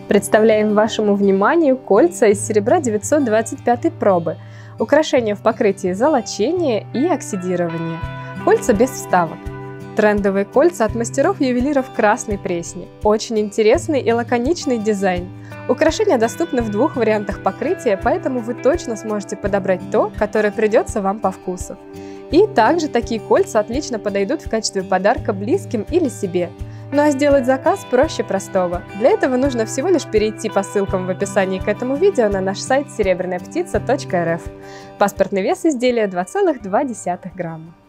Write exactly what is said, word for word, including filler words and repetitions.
Представляем вашему вниманию кольца из серебра девятьсот двадцать пятой пробы. Украшения в покрытии золочения и оксидирования. Кольца без вставок. Трендовые кольца от мастеров-ювелиров Красной Пресни. Очень интересный и лаконичный дизайн. Украшения доступны в двух вариантах покрытия, поэтому вы точно сможете подобрать то, которое придется вам по вкусу. И также такие кольца отлично подойдут в качестве подарка близким или себе. Ну а сделать заказ проще простого. Для этого нужно всего лишь перейти по ссылкам в описании к этому видео на наш сайт серебряная птица точка эр эф. Паспортный вес изделия два целых две десятых грамма.